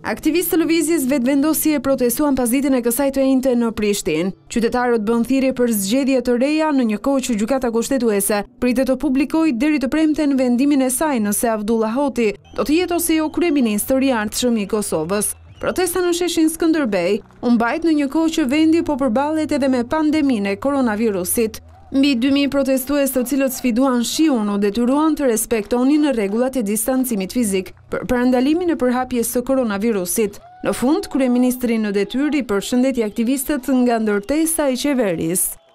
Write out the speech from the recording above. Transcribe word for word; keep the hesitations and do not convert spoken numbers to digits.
Aktivistë të lëvizjes vetëvendosje protestuan pas ditën e kësaj të enjte në Prishtinë. Qytetarët bën thirrje për zgjedhje të reja në një kohë që Gjykata Kushtetuese pritet të publikojë deri të premten vendimin e saj nëse Abdullah Hoti do të jetë ose jo kryeministër i ardhshëm i Kosovës. Protesta në sheshin Skënderbej u mbajt në një kohë që vendi po përballet edhe me pandeminë e koronavirusit. Mbi dy mijë protestues të cilët sfiduan shiun u detyruan të respektonin rregullat e distancimit fizik për parandalimin e përhapjes së koronavirusit. Në fund, kryeministri në detyrë i përshëndeti aktivistët nga ndërtesa e qeverisë.